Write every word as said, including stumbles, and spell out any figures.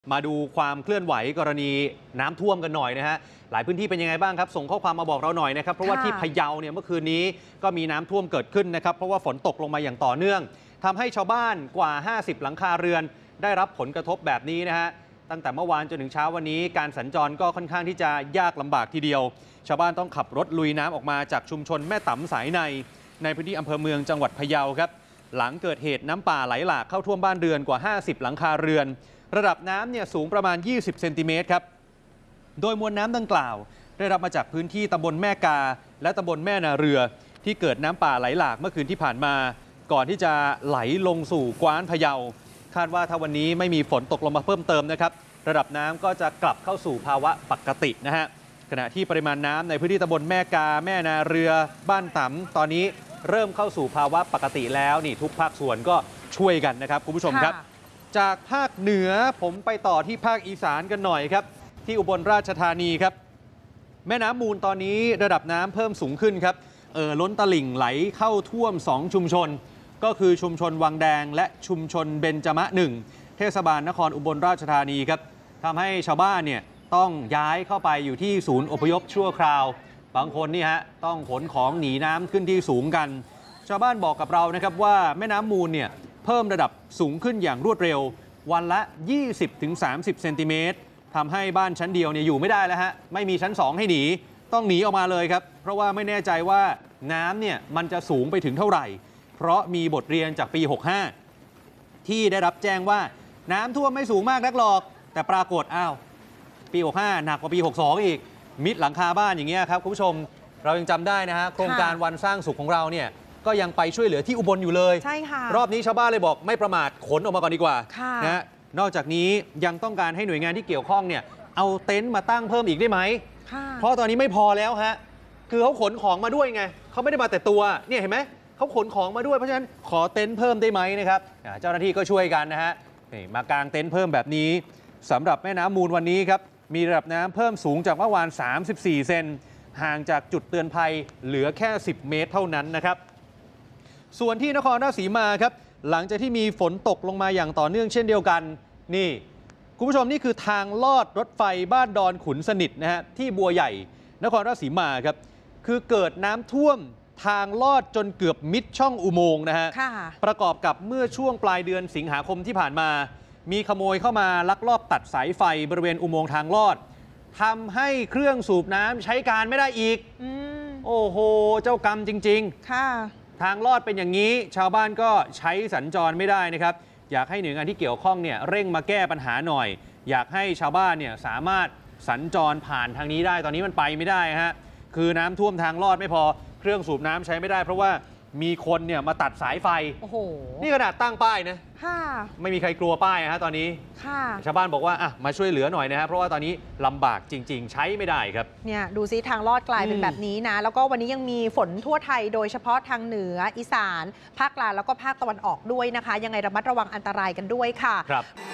มาดูความเคลื่อนไหวกรณีน้ำท่วมกันหน่อยนะฮะหลายพื้นที่เป็นยังไงบ้างครับส่งข้อความมาบอกเราหน่อยนะครับเพราะว่าที่พะเยาเนี่ยเมื่อคืนนี้ก็มีน้ำท่วมเกิดขึ้นนะครับเพราะว่าฝนตกลงมาอย่างต่อเนื่องทำให้ชาวบ้านกว่าห้าสิบหลังคาเรือนได้รับผลกระทบแบบนี้นะฮะตั้งแต่เมื่อวานจนถึงเช้าวันนี้การสัญจรก็ค่อนข้างที่จะยากลำบากทีเดียวชาวบ้านต้องขับรถลุยน้ำออกมาจากชุมชนแม่ต๋ำสายในในพื้นที่อำเภอเมืองจังหวัดพะเยาครับหลังเกิดเหตุน้ำป่าไหลหลากเข้าท่วมบ้านเรือนกว่าห้าสิบหลังคาเรือนระดับน้ำเนี่ยสูงประมาณยี่สิบเซนติเมตรครับโดยมวลน้ำดังกล่าวได้รับมาจากพื้นที่ตำบลแม่กาและตำบลแม่นาเรือที่เกิดน้ำป่าไหลหลากเมื่อคืนที่ผ่านมาก่อนที่จะไหลลงสู่กว้านพะเยาคาดว่าถ้าวันนี้ไม่มีฝนตกลงมาเพิ่มเติมนะครับระดับน้ำก็จะกลับเข้าสู่ภาวะปกตินะฮะขณะที่ปริมาณน้ำในพื้นที่ตำบลแม่กาแม่นาเรือบ้านต๋ำตอนนี้เริ่มเข้าสู่ภาวะปกติแล้วนี่ทุกภาคส่วนก็ช่วยกันนะครับคุณผู้ชมครับจากภาคเหนือผมไปต่อที่ภาคอีสานกันหน่อยครับที่อุบลราชธานีครับแม่น้ำมูลตอนนี้ระดับน้ำเพิ่มสูงขึ้นครับเอ่อล้นตลิ่งไหลเข้าท่วมสองชุมชนก็คือชุมชนวังแดงและชุมชนเบญจมะหนึ่งเทศบาลนครอุบลราชธานีครับทำให้ชาวบ้านเนี่ยต้องย้ายเข้าไปอยู่ที่ศูนย์อพยพชั่วคราวบางคนนี่ฮะต้องขนของหนีน้ำขึ้นที่สูงกันชาวบ้านบอกกับเรานะครับว่าแม่น้ำมูลเนี่ยเพิ่มระดับสูงขึ้นอย่างรวดเร็ววันละ ยี่สิบถึงสามสิบ เซนติเมตรทำให้บ้านชั้นเดียวเนี่ยอยู่ไม่ได้แล้วฮะไม่มีชั้นสองให้หนีต้องหนีออกมาเลยครับเพราะว่าไม่แน่ใจว่าน้ำเนี่ยมันจะสูงไปถึงเท่าไหร่เพราะมีบทเรียนจากปีหกห้าที่ได้รับแจ้งว่าน้ำท่วมไม่สูงมากนักหรอกแต่ปรากฏอ้าวปีหกห้าหนักกว่าปีหกสองอีกมิดหลังคาบ้านอย่างเงี้ยครับคุณผู้ชมเรายังจำได้นะฮะโครงการวันสร้างสุขของเราเนี่ยก็ยังไปช่วยเหลือที่อุบลอยู่เลยใช่ค่ะรอบนี้ชาวบ้านเลยบอกไม่ประมาทขนออกมาก่อนดีกว่านะนอกจากนี้ยังต้องการให้หน่วยงานที่เกี่ยวข้องเนี่ยเอาเต็นท์มาตั้งเพิ่มอีกได้ไหมเพราะตอนนี้ไม่พอแล้วฮะคือเขาขนของมาด้วยไงเขาไม่ได้มาแต่ตัวเนี่ยเห็นไหมเขาขนของมาด้วยเพราะฉะนั้นขอเต็นท์เพิ่มได้ไหมนะครับเจ้าหน้าที่ก็ช่วยกันนะฮะมากางเต็นท์เพิ่มแบบนี้สำหรับแม่น้ำมูลวันนี้ครับมีระดับน้ำเพิ่มสูงจากเมื่อวานสามสิบสี่เซนห่างจากจุดเตือนภัยเหลือแค่สิบเมตรเท่านั้นนะครับส่วนที่นครราชสีมาครับหลังจากที่มีฝนตกลงมาอย่างต่อเนื่องเช่นเดียวกันนี่คุณผู้ชมนี่คือทางลอดรถไฟบ้านดอนขุนสนิทนะฮะที่บัวใหญ่นครราชสีมาครับคือเกิดน้ำท่วมทางลอดจนเกือบมิดช่องอุโมงค์นะฮะประกอบกับเมื่อช่วงปลายเดือนสิงหาคมที่ผ่านมามีขโมยเข้ามาลักลอบตัดสายไฟบริเวณอุโมงค์ทางลอดทำให้เครื่องสูบน้ำใช้การไม่ได้อีกอโอ้โหเจ้ากรรมจริงๆค่ะทางลอดเป็นอย่างนี้ชาวบ้านก็ใช้สัญจรไม่ได้นะครับอยากให้หน่วยงานที่เกี่ยวข้องเนี่ยเร่งมาแก้ปัญหาหน่อยอยากให้ชาวบ้านเนี่ยสามารถสัญจรผ่านทางนี้ได้ตอนนี้มันไปไม่ได้ฮะคือน้ำท่วมทางลอดไม่พอเครื่องสูบน้ำใช้ไม่ได้เพราะว่ามีคนเนี่ยมาตัดสายไฟโอ้โหนี่ขนาดตั้งป้ายนะค่ะไม่มีใครกลัวป้ายฮะตอนนี้ค่ะชาวบ้านบอกว่าอ่ะมาช่วยเหลือหน่อยนะฮะเพราะว่าตอนนี้ลำบากจริงๆใช้ไม่ได้ครับเนี่ยดูซิทางลอดกลายเป็นแบบนี้นะแล้วก็วันนี้ยังมีฝนทั่วไทยโดยเฉพาะทางเหนืออีสานภาคกลางแล้วก็ภาคตะวันออกด้วยนะคะยังไงระมัดระวังอันตรายกันด้วยค่ะครับ